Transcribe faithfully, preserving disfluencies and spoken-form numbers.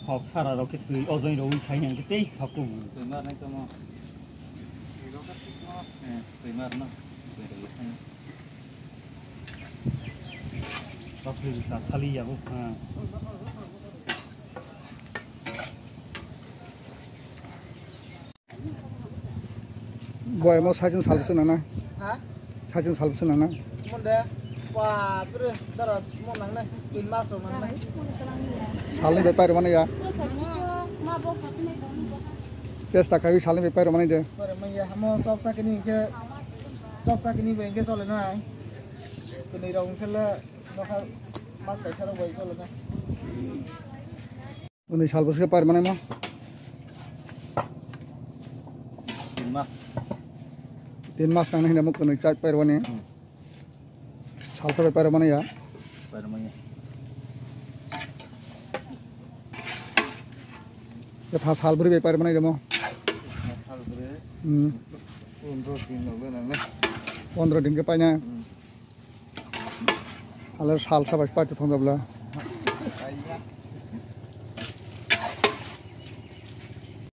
họp xa là cái từ ở dưới đâu thấy những cái tết học cùng từ mặt này cho mà từ mặt nó từ đấy hay học từ sao thali à cũng à boy mau sajen salbsu nana hả sajen salbsu nana mon deh wah bro darah mon nang nih tin mas ro nang nih salni bepai mana ya cesta kami salni bepai mana dia bro maya mau sok sak ini ke sok sak ini bengke soalnya nih kini dong kela mau mas kayak cara boy soalnya ini salbsu bepai mana mau từ mặt tin mas nang ini mau kena cat bepai mana salsa bepai mana ya từ mặt ya thas salbri bepai mana dia mau masal bre hmm untuk tin lo nang nih पंद्रह दिन के पाइना हाल साल सब पाँच थोड़ा